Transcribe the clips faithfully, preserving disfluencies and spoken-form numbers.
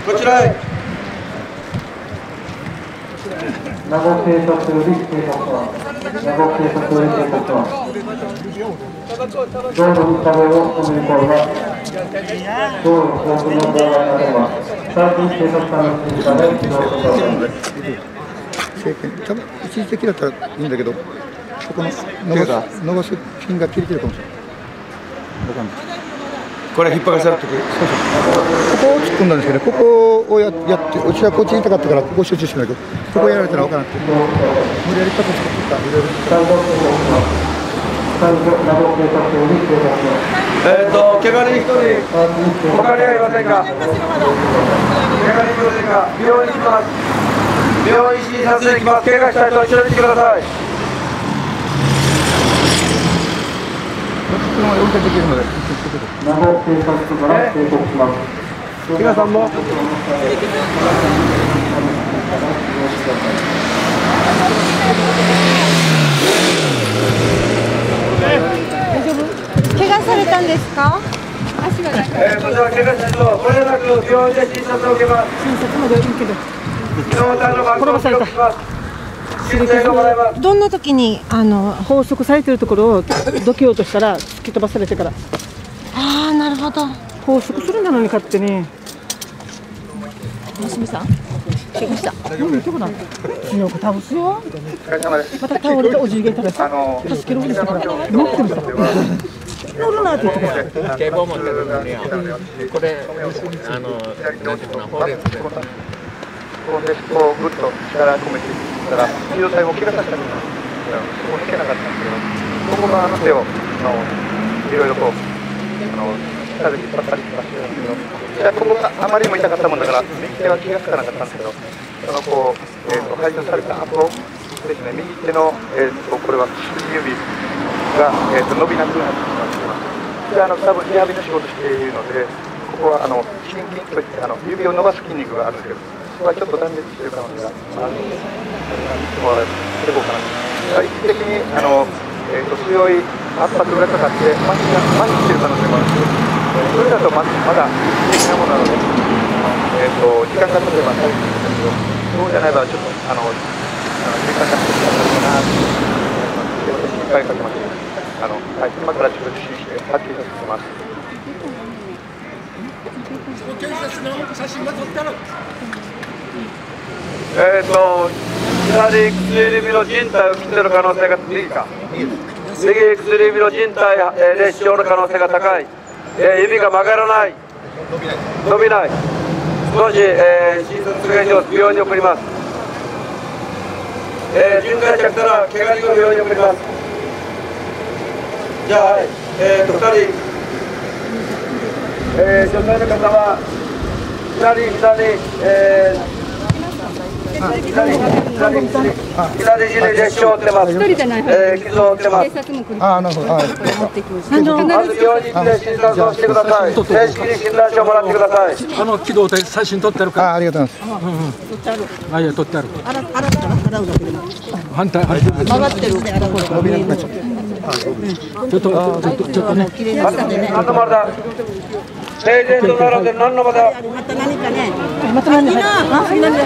こちらへ。 名護警察より警察官、名護警察より警察官、道路に壁を止める行為は、道路交通の妨害になれば、直ちに警察官の指示下で起動してください。 政権、多分一時的だったらいいんだけど、そこの伸ばす、伸ばす金が切れてるかもしれない。わかんない。 これ引っ張らされてくる。 そうそう。ここを突っ込んだんですけど、ここをややって、うちはこっちにいたかったから、ここを集中してないけど、ここやられたらわからなくて、無理やり形作った、いろいろ。 えっと、怪我人一人、他にはいませんか。怪我人いませんか。病院に行きます。病院診察に行きます。怪我した人は一緒に来てください。 車で運転できるので。 名護警察署から警告します。 皆さんも。 大丈夫？怪我されたんですか？足が。 えー、こちら怪我した人、これなく病院で診察を受けます。 診察まではいいけど。 転ばされた。 どんな時にあの拘束されてるところをどけようとしたら突き飛ばされてから。ああ、なるほど。拘束するんだのに勝手に。娘さん。怪我した。うん、どこだ。強く倒すよ。また倒れておじいがいたらさ、助けるふりしたから乗ってもさ。乗るなって言ってから。 警棒持ってるのに、これあのなんていうかな、法律で。 こうでこうぐっと力込めていったら、機動隊も怪我させたんですよ。そこ抜けなかったんですけど、ここがあの手をあのいろいろこうあの下で引っ張ったりとかしてるんですけど、じゃあここがあまりにも痛かったもんだから、右手は気がつかなかったんですけど、そのこう、えー、と排除された後ですね、右手の、えー、とこれは薬指が、えー、と伸びなくなってしまっています。で、あの多分リハビリの仕事しているので、ここはあの心筋といってあの指を伸ばす筋肉があるんですけど、ここはちょっと断裂している可能性があるので、もうしていこうかなと。一時的にあの、えー、と強い圧迫がかかって麻痺が麻痺している可能性もあるんですけど、それだと ま, まだ一時的なものなので、えー、と時間が経てば大変ですけど、そうじゃない場合はちょっとあの時間が経ってかなと心配かけます。あのはい、今からちょっと受診してはっきりさせてます。 警察の写真が撮ったの。 えっと、左薬指の靭帯を切っている可能性が右か。右薬指の靭帯、えー、裂傷の可能性が高い。えー、指が曲がらない。伸びない。少し、えー、診察が必要です。病院に送ります。えー、巡回着たら怪我人を病院に送ります。じゃあ、はい、えーと、ふたり、えー、女性の方は左、左、えー左、左、左、左肘に裂傷を負ってます。えー、傷を負ってます。 ああ、なるほど。ああ、 まず病院に行って診察をしてください。正式に診断書をもらってください。 あの軌道で写真撮ってあるから。 ああ、ありがとうございます。 うんうん。あ、いや、撮ってある。 洗ったら洗うだけでも。 反対、反対。 曲がってるね、洗う伸びなくなっちゃった。 ちょっと、ちょっと、ちょっとね。 何の丸だ。平然と並んで何の丸だ。 また何かね。また何か。あ、何だ。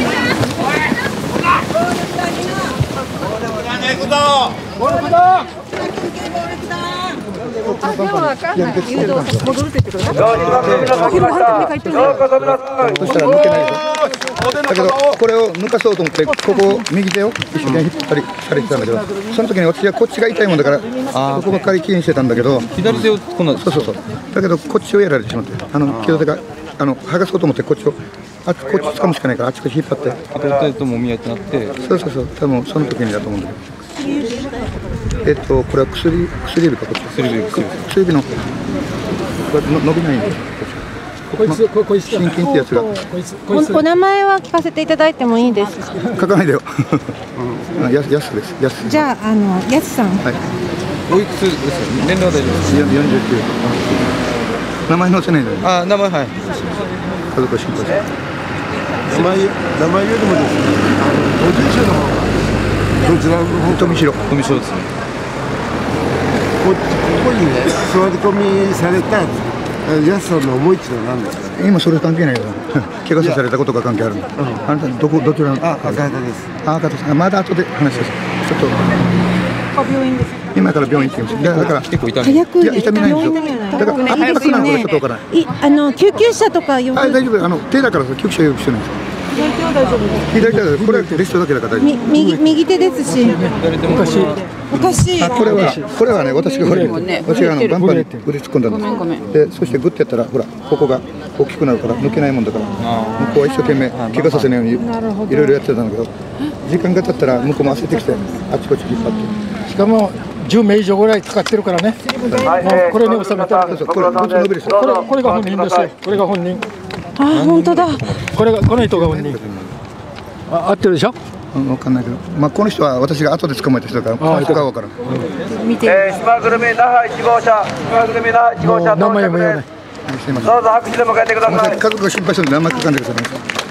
戻るって言ってくれた。 ようこそ皆さん。 そしたら抜けないですよ。だけどこれを抜かそうと思ってここ右手を一生懸命引っ張りされてたんだけど、その時に私はこっちが痛いもんだからここばっかり気にしてたんだけど、 左手をこんな、 そうそうそう、だけどこっちをやられてしまって、あの気を手があの剥がそうと思ってこっちをあこっち掴むしかないからあっちこっち引っ張って、 左手ともみ合いってなって、 そうそうそう、多分その時にだと思うんだけど、えっとこれは薬薬指かこっち薬指薬指のこれの伸びないんですよ。 こいつ、こいつ、 心筋ってやつが。 お名前は聞かせていただいてもいいですか。 書かないでよ。やす、やすです。やす。 じゃあ、あの、やすさん。 はい。 おいくつですか。年齢は大丈夫です。 四十九。名前載せないで。 あ、名前はい。 家族心配です。 名前、名前よりもですね。ご住所の方が。どちらの方。 富城。 富城ですね。 こ、ここにね、座り込みされた。えジャスさんの思いっていうのは何ですか。 今それ関係ないよ。怪我されたことが関係あるんだ。あなたどこどちらの？ あ、赤方です。 あ、赤方さん。まだ後で話します。ちょっと。 病院です。 今から病院行ってきます。だから結構痛い。 いや痛みないんですよ。だからあったかくなるのがちょっとわからない。 いあの救急車とか呼ぶ。 はい、大丈夫。あの手だから救急車呼ぶ必要ないです。 左手は大丈夫です。 左手はこれはレストだけだから大丈夫。 右右手ですし。 昔おかしい。 あ、これはこれはね、私がほら私があのバンパーに腕突っ込んだんです。で、そしてグッてやったらほらここが大きくなるから抜けないもんだから、向こうは一生懸命怪我させないようにいろいろやってたんだけど、時間が経ったら向こうも焦ってきてあちこち引っ張って。 しかもじゅうめい以上ぐらい使ってるからね。もうこれに収めたら、 そうこれこっちの伸びです。 これこれが本人ですよ。これが本人。 あ、本当だ。 これがこの人が本人。あ、合ってるでしょ。 わかんないけど、まあこの人は私が後で捕まえた人だから、あ、人かわからん。 見て。 えー、島ぐるみ那覇いち号車、島ぐるみ那覇いち号車到着です。どうぞ拍手で迎えてください。 家族が心配してるんであんまりかかんでください。